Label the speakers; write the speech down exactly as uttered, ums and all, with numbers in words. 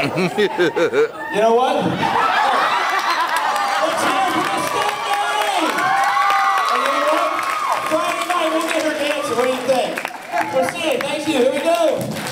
Speaker 1: You know what? Let's hear for the Stepney! And you know what? Friday night we'll get her dancing. What do you think? We'll see it. Thank you. Here we go.